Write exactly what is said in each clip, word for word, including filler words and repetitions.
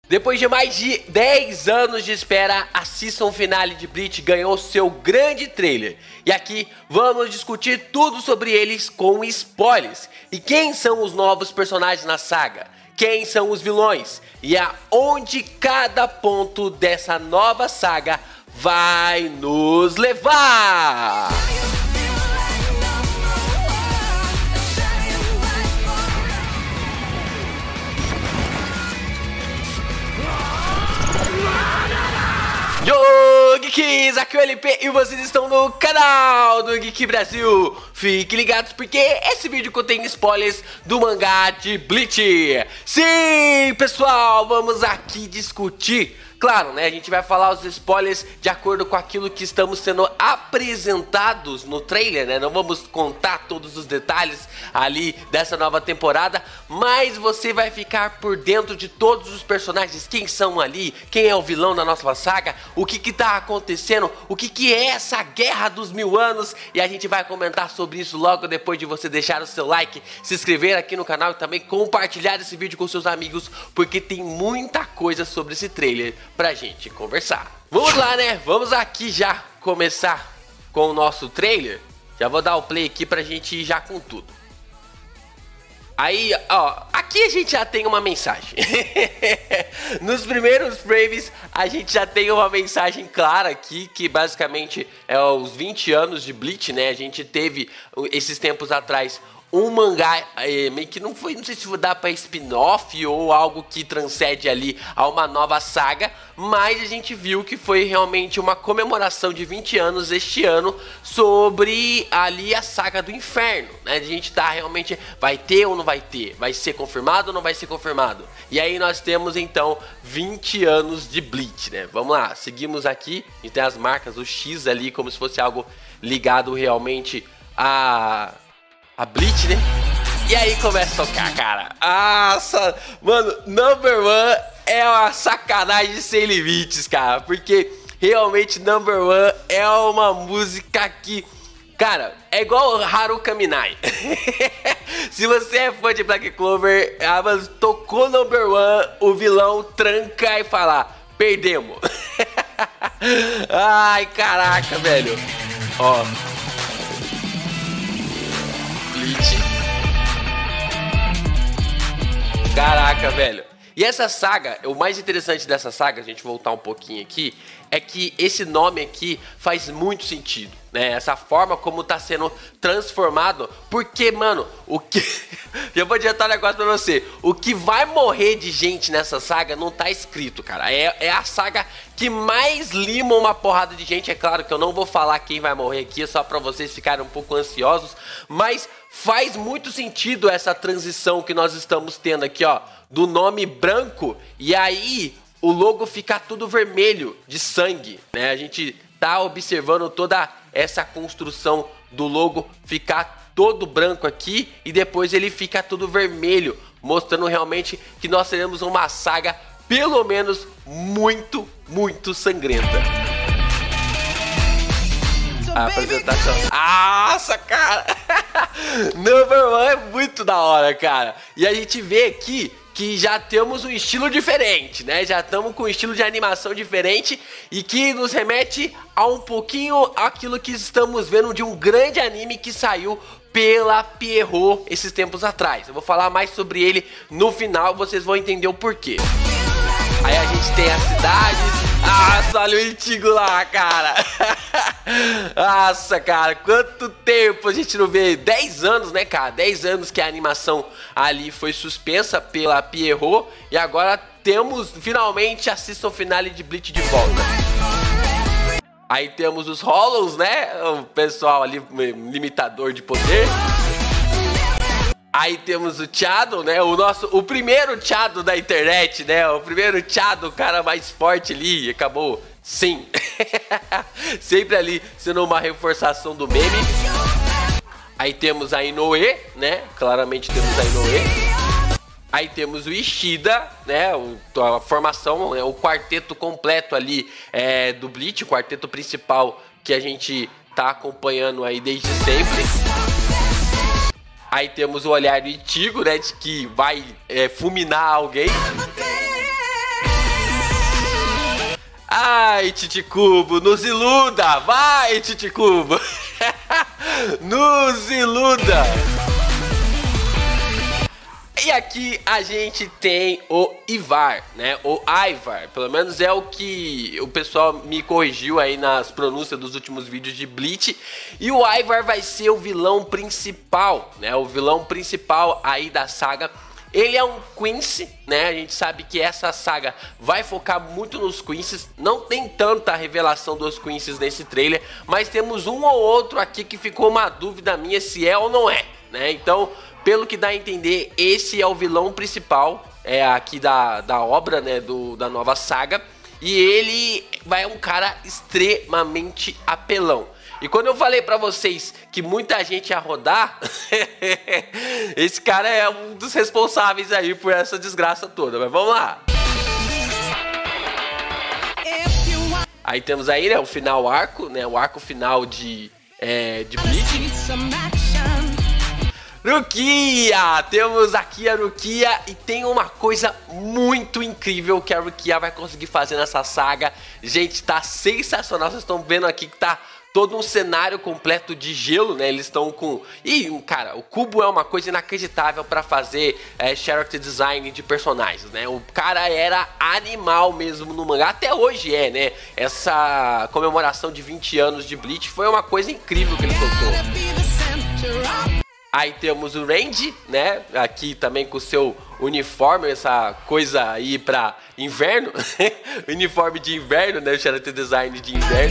Depois de mais de dez anos de espera, a Season Finale de Bleach ganhou seu grande trailer. E aqui vamos discutir tudo sobre eles com spoilers. E quem são os novos personagens na saga? Quem são os vilões? E aonde cada ponto dessa nova saga vai nos levar? Yo, Geeks, aqui é o L P e vocês estão no canal do Geek Brasil. Fiquem ligados porque esse vídeo contém spoilers do mangá de Bleach. Sim, pessoal, vamos aqui discutir. Claro, né, a gente vai falar os spoilers de acordo com aquilo que estamos sendo apresentados no trailer, né? Não vamos contar todos os detalhes ali dessa nova temporada, mas você vai ficar por dentro de todos os personagens, quem são ali, quem é o vilão da nossa saga, o que que tá acontecendo, o que que é essa guerra dos mil anos, e a gente vai comentar sobre isso logo depois de você deixar o seu like, se inscrever aqui no canal e também compartilhar esse vídeo com seus amigos, porque tem muita coisa sobre esse trailer pra gente conversar. Vamos lá, né? Vamos aqui já começar com o nosso trailer. Já vou dar o play aqui pra gente ir já com tudo. Aí, ó, aqui a gente já tem uma mensagem. Nos primeiros frames a gente já tem uma mensagem clara aqui, que basicamente é os vinte anos de Bleach, né? A gente teve esses tempos atrás um mangá é, meio que não foi, não sei se dá para spin-off ou algo que transcende ali a uma nova saga, mas a gente viu que foi realmente uma comemoração de vinte anos este ano sobre ali a saga do inferno, né? A gente tá realmente, vai ter ou não vai ter? Vai ser confirmado ou não vai ser confirmado? E aí nós temos então vinte anos de Bleach, né? Vamos lá, seguimos aqui, a gente tem as marcas, o X ali como se fosse algo ligado realmente a... a Bleach, né? E aí começa a tocar, cara. Nossa, mano, Number One é uma sacanagem sem limites, cara. Porque realmente Number One é uma música que, cara, é igual Haruka Minai. Se você é fã de Black Clover, ah, mas tocou Number One, o vilão tranca e fala: perdemos. Ai, caraca, velho. Ó. Caraca, velho. E essa saga, o mais interessante dessa saga, a gente voltar um pouquinho aqui, é que esse nome aqui faz muito sentido, né? Essa forma como tá sendo transformado, porque, mano, o que... eu vou adiantar um negócio pra você. O que vai morrer de gente nessa saga não tá escrito, cara. É, é a saga que mais lima uma porrada de gente. É claro que eu não vou falar quem vai morrer aqui, é só pra vocês ficarem um pouco ansiosos, mas faz muito sentido essa transição que nós estamos tendo aqui, ó, do nome branco e aí o logo ficar tudo vermelho de sangue, né? A gente tá observando toda essa construção do logo ficar todo branco aqui e depois ele fica tudo vermelho, mostrando realmente que nós teremos uma saga pelo menos muito, muito sangrenta. A apresentação. Nossa, cara! Number One é muito da hora, cara. E a gente vê aqui que já temos um estilo diferente, né? Já estamos com um estilo de animação diferente e que nos remete a um pouquinho aquilo que estamos vendo de um grande anime que saiu pela Pierrot esses tempos atrás. Eu vou falar mais sobre ele no final, vocês vão entender o porquê. Aí a gente tem as cidades. Nossa, olha o Ichigo lá, cara. Nossa, cara, quanto tempo a gente não vê. dez anos, né, cara? dez anos que a animação ali foi suspensa pela Pierrot. E agora temos finalmente a Season Finale de Bleach de volta. Aí temos os Hollows, né? O pessoal ali, limitador de poder. Aí temos o Chado, né? O nosso, o primeiro Chado da internet, né? O primeiro Chado, o cara mais forte ali, acabou, sim. Sempre ali sendo uma reforçação do meme. Aí temos a Inoue, né? Claramente temos a Inoue. Aí temos o Ishida, né? O, a formação, né? O quarteto completo ali é, do Bleach, o quarteto principal que a gente tá acompanhando aí desde sempre. Aí temos o olhar do Ichigo, né, de que vai é, fulminar alguém. Vai, Titicubo, nos iluda! Vai, Titicubo! Nos iluda! E aqui a gente tem o Ivar, né? O Ivar, pelo menos é o que o pessoal me corrigiu aí nas pronúncias dos últimos vídeos de Bleach. E o Ivar vai ser o vilão principal, né? O vilão principal aí da saga. Ele é um Quincy, né? A gente sabe que essa saga vai focar muito nos Quincy's. Não tem tanta revelação dos Quincy's nesse trailer, mas temos um ou outro aqui que ficou uma dúvida minha se é ou não é, né? Então, pelo que dá a entender, esse é o vilão principal é, aqui da, da obra, né? Do, da nova saga. E ele vai um cara extremamente apelão. E quando eu falei pra vocês que muita gente ia rodar, esse cara é um dos responsáveis aí por essa desgraça toda. Mas vamos lá. Aí temos aí, né, o final arco, né, o arco final de, é, de Bleach. Rukia! Temos aqui a Rukia e tem uma coisa muito incrível que a Rukia vai conseguir fazer nessa saga. Gente, tá sensacional. Vocês estão vendo aqui que tá todo um cenário completo de gelo, né? Eles estão com... E, cara, o Kubo é uma coisa inacreditável pra fazer é, character design de personagens, né? O cara era animal mesmo no mangá. Até hoje é, né? Essa comemoração de vinte anos de Bleach foi uma coisa incrível que ele soltou. Aí temos o Randy, né? Aqui também com o seu uniforme, essa coisa aí pra inverno. Uniforme de inverno, né? O character design de inverno.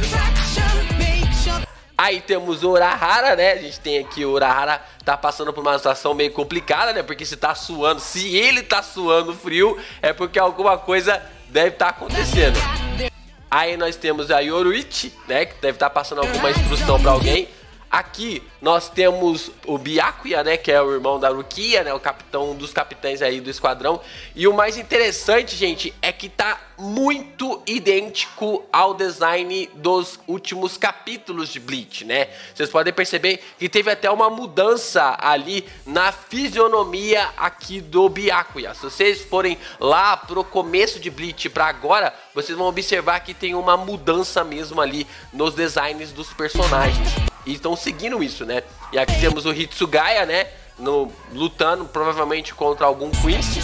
Aí temos o Urahara, né? A gente tem aqui o Urahara tá passando por uma situação meio complicada, né? Porque se tá suando, se ele tá suando frio, é porque alguma coisa deve estar acontecendo. Aí nós temos a Yoruichi, né? Que deve estar passando alguma instrução pra alguém. Aqui nós temos o Byakuya, né, que é o irmão da Rukia, né, o capitão, um dos capitães aí do esquadrão. E o mais interessante, gente, é que tá muito idêntico ao design dos últimos capítulos de Bleach, né? Vocês podem perceber que teve até uma mudança ali na fisionomia aqui do Byakuya. Se vocês forem lá pro começo de Bleach para agora, vocês vão observar que tem uma mudança mesmo ali nos designs dos personagens. E estão seguindo isso, né? E aqui temos o Hitsugaya, né? No, lutando provavelmente contra algum Quincy.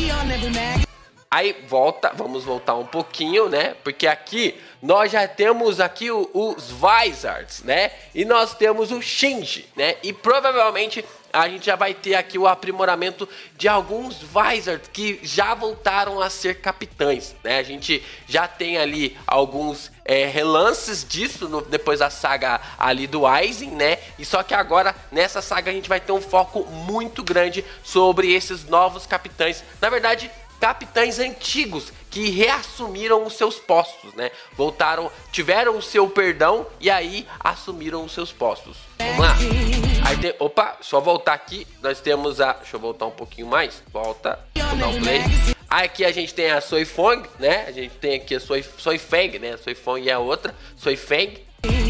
Aí volta, vamos voltar um pouquinho, né? Porque aqui nós já temos aqui o, os Vizards, né? E nós temos o Shinji, né? E provavelmente a gente já vai ter aqui o aprimoramento de alguns Vizards que já voltaram a ser capitães, né? A gente já tem ali alguns é, relances disso no, depois da saga ali do Aizen, né? E só que agora nessa saga a gente vai ter um foco muito grande sobre esses novos capitães. Na verdade, capitães antigos que reassumiram os seus postos, né? Voltaram, tiveram o seu perdão e aí assumiram os seus postos. Vamos lá. Aí tem, opa, só voltar aqui, nós temos a... Deixa eu voltar um pouquinho mais. Volta, vou dar um play. Aqui a gente tem a Soifong, né? A gente tem aqui a Soifeng, né? A Soifong é a outra, Soifeng.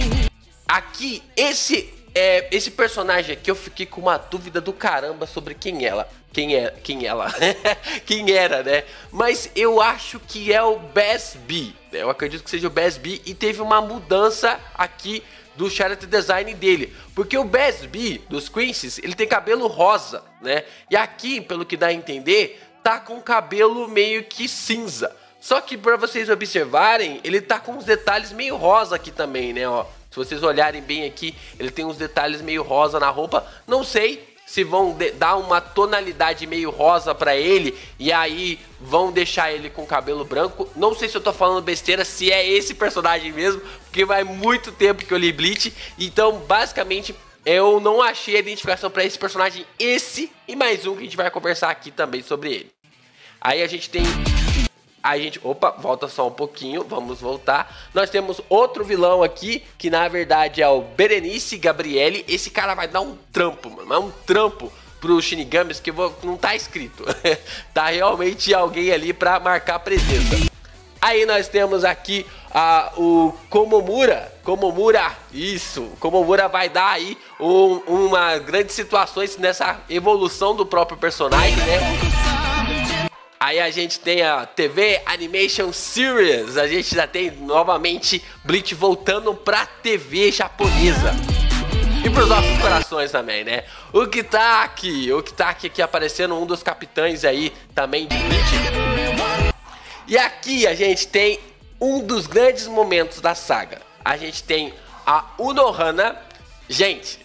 Aqui, esse... É, esse personagem aqui eu fiquei com uma dúvida do caramba sobre quem ela, quem é, quem ela, quem era, né? Mas eu acho que é o Besby, né? Eu acredito que seja o Besby e teve uma mudança aqui do character design dele, porque o Besby dos Quincy's, ele tem cabelo rosa, né? E aqui, pelo que dá a entender, tá com cabelo meio que cinza. Só que para vocês observarem, ele tá com uns detalhes meio rosa aqui também, né, ó. Se vocês olharem bem aqui, ele tem uns detalhes meio rosa na roupa. Não sei se vão dar uma tonalidade meio rosa pra ele e aí vão deixar ele com cabelo branco. Não sei se eu tô falando besteira, se é esse personagem mesmo, porque vai muito tempo que eu li Bleach. Então, basicamente, eu não achei a identificação pra esse personagem, esse e mais um que a gente vai conversar aqui também sobre ele. Aí a gente tem... A gente, opa, volta só um pouquinho, vamos voltar. Nós temos outro vilão aqui, que na verdade é o Berenice Gabriele. Esse cara vai dar um trampo, mano, é um trampo pro Shinigamis que vou, não tá escrito. Tá realmente alguém ali pra marcar presença. Aí nós temos aqui a, o Komomura, Komomura, isso, Komomura vai dar aí um, uma grande situação nessa evolução do próprio personagem, né? Aí a gente tem a T V Animation Series. A gente já tem novamente Bleach voltando pra T V japonesa. E pros nossos corações também, né? O Kitaki, o Kitaki aqui aparecendo, um dos capitães aí também de Bleach. E aqui a gente tem um dos grandes momentos da saga. A gente tem a Unohana. Gente,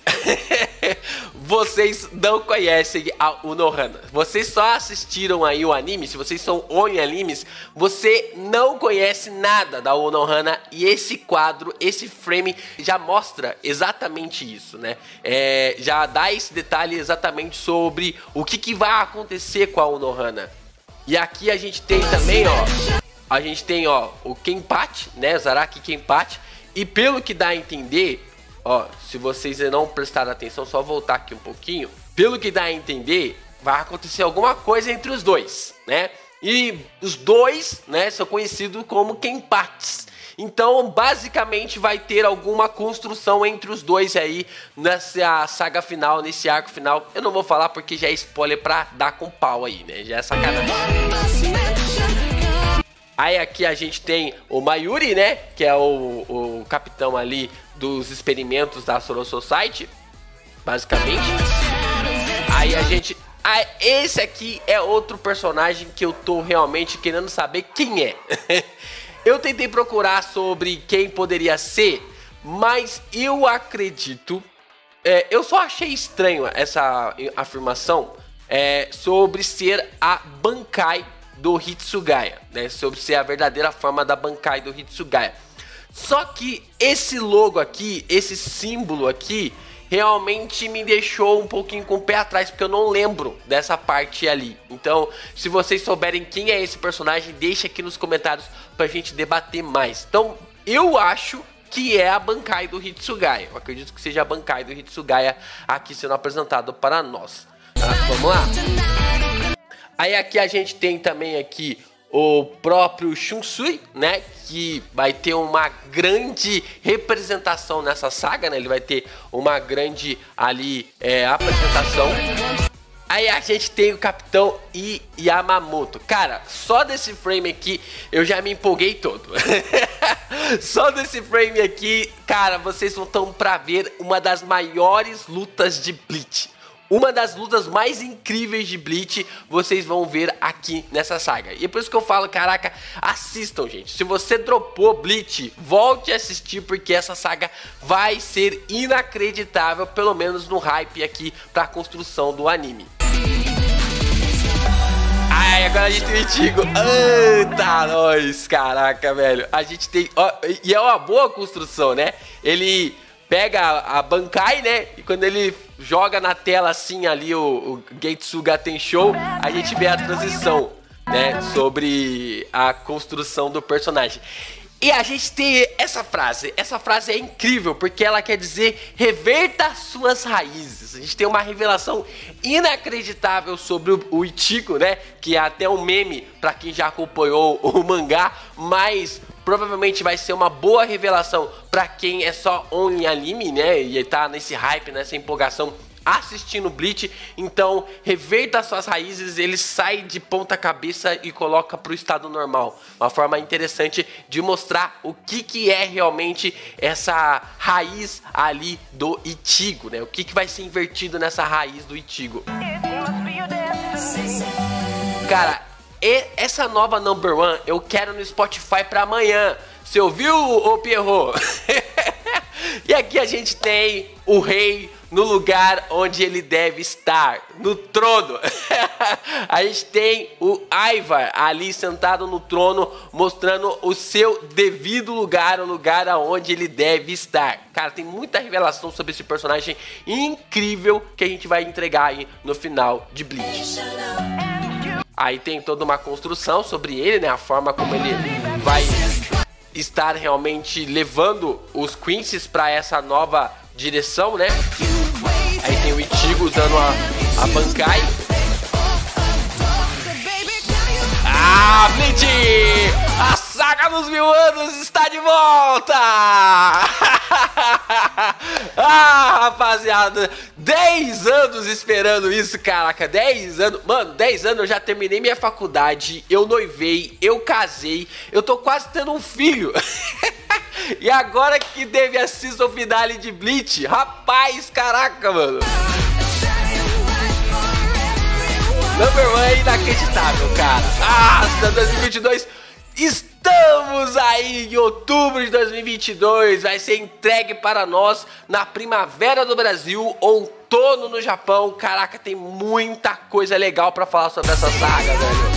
vocês não conhecem a Unohana. Vocês só assistiram aí o anime. Se vocês são oni animes, você não conhece nada da Unohana. E esse quadro, esse frame já mostra exatamente isso, né? É, já dá esse detalhe exatamente sobre o que, que vai acontecer com a Unohana. E aqui a gente tem também, ó, a gente tem, ó, o Kenpachi, né? Zaraki Kenpachi. E pelo que dá a entender, ó, se vocês não prestaram atenção, só voltar aqui um pouquinho. Pelo que dá a entender, vai acontecer alguma coisa entre os dois, né? E os dois, né, são conhecidos como Kenpachis. Então, basicamente, vai ter alguma construção entre os dois aí nessa saga final, nesse arco final. Eu não vou falar porque já é spoiler pra dar com pau aí, né? Já é sacanagem. Aí aqui a gente tem o Mayuri, né? Que é o, o capitão ali dos experimentos da Soro Society, basicamente. Aí a gente... Ah, esse aqui é outro personagem que eu tô realmente querendo saber quem é. Eu tentei procurar sobre quem poderia ser, mas eu acredito... É, eu só achei estranho essa afirmação é, sobre ser a Bankai do Hitsugaya, né? Sobre ser a verdadeira forma da Bankai do Hitsugaya. Só que esse logo aqui, esse símbolo aqui, realmente me deixou um pouquinho com o pé atrás, porque eu não lembro dessa parte ali. Então, se vocês souberem quem é esse personagem, deixa aqui nos comentários pra gente debater mais. Então, eu acho que é a Bankai do Hitsugaya. Eu acredito que seja a Bankai do Hitsugaya aqui sendo apresentado para nós. Tá? Vamos lá. Aí aqui a gente tem também aqui o próprio Shunsui, né, que vai ter uma grande representação nessa saga, né, ele vai ter uma grande ali é, apresentação. Aí a gente tem o Capitão I Yamamoto. Cara, só desse frame aqui eu já me empolguei todo. Só desse frame aqui, cara, vocês vão estar pra ver uma das maiores lutas de Bleach. Uma das lutas mais incríveis de Bleach, vocês vão ver aqui nessa saga. E é por isso que eu falo, caraca, assistam, gente. Se você dropou Bleach, volte a assistir, porque essa saga vai ser inacreditável, pelo menos no hype aqui pra construção do anime. Ai, agora a gente tem o Ichigo. Eita, nós, caraca, velho. A gente tem... Ó, e é uma boa construção, né? Ele pega a, a Bankai, né? E quando ele joga na tela assim ali o, o Getsuga Tenshou, a gente vê a transição, né? Sobre a construção do personagem. E a gente tem essa frase. Essa frase é incrível porque ela quer dizer reverta suas raízes. A gente tem uma revelação inacreditável sobre o, o Ichigo, né? Que é até um meme pra quem já acompanhou o mangá, mas provavelmente vai ser uma boa revelação pra quem é só oni anime, né? E tá nesse hype, nessa empolgação assistindo Bleach. Então, reverta suas raízes, ele sai de ponta cabeça e coloca pro estado normal. Uma forma interessante de mostrar o que que é realmente essa raiz ali do Ichigo, né? O que que vai ser invertido nessa raiz do Ichigo. Cara, e essa nova number one eu quero no Spotify pra amanhã. Você ouviu, ô Pierrot? E aqui a gente tem o rei no lugar onde ele deve estar, no trono. A gente tem o Ivar ali sentado no trono, mostrando o seu devido lugar, o lugar aonde ele deve estar. Cara, tem muita revelação sobre esse personagem incrível que a gente vai entregar aí no final de Bleach. Aí tem toda uma construção sobre ele, né? A forma como ele vai estar realmente levando os Quincy's para essa nova direção, né? Aí tem o Ichigo usando a, a Bankai. Ah, Bleach! A saga dos mil anos está de volta! Ah, rapaziada, dez anos esperando isso, caraca, dez anos. Mano, dez anos eu já terminei minha faculdade, eu noivei, eu casei, eu tô quase tendo um filho. E agora que teve a season finale de Bleach, rapaz, caraca, mano. Number One é inacreditável, cara. Ah, dois mil e vinte e dois, estamos aí em outubro de dois mil e vinte e dois. Vai ser entregue para nós na primavera do Brasil, outono no Japão. Caraca, tem muita coisa legal pra falar sobre essa saga, velho.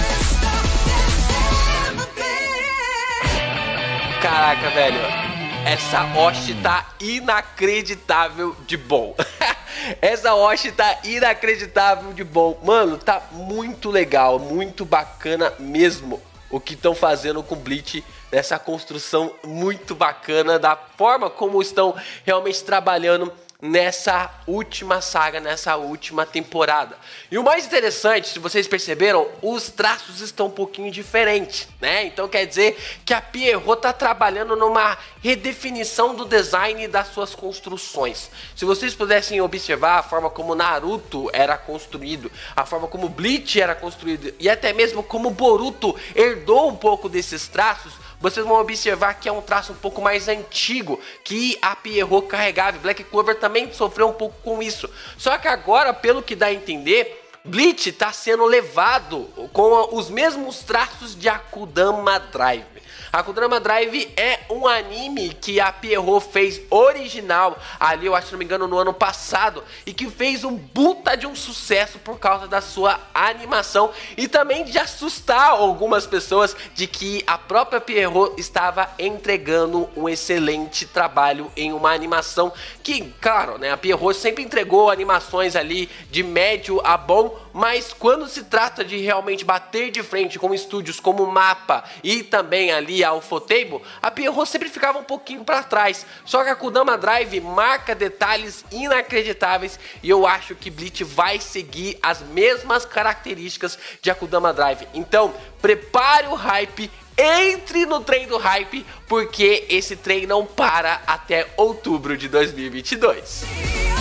Caraca, velho, essa Oshi tá inacreditável de bom. Essa Oshi tá inacreditável de bom. Mano, tá muito legal, muito bacana mesmo o que estão fazendo com Bleach, nessa construção muito bacana, da forma como estão realmente trabalhando nessa última saga, nessa última temporada. E o mais interessante, se vocês perceberam, os traços estão um pouquinho diferentes, né? Então quer dizer que a Pierrot tá trabalhando numa redefinição do design das suas construções. Se vocês pudessem observar a forma como Naruto era construído, a forma como Bleach era construído e até mesmo como Boruto herdou um pouco desses traços, vocês vão observar que é um traço um pouco mais antigo que a Pierrot carregava. Black Clover também sofreu um pouco com isso. Só que agora, pelo que dá a entender, Bleach está sendo levado com os mesmos traços de Akudama Drive. Akudama Drive é um anime que a Pierrot fez original ali, eu acho, se não me engano, no ano passado, e que fez um puta de um sucesso por causa da sua animação e também de assustar algumas pessoas de que a própria Pierrot estava entregando um excelente trabalho em uma animação que, claro, né, a Pierrot sempre entregou animações ali de médio a bom, mas quando se trata de realmente bater de frente com estúdios como Mappa e também ali a Ufotable, a Pierrot sempre ficava um pouquinho para trás. Só que a Akudama Drive marca detalhes inacreditáveis e eu acho que Bleach vai seguir as mesmas características de Akudama Drive. Então, prepare o hype, entre no trem do hype, porque esse trem não para até outubro de dois mil e vinte e dois.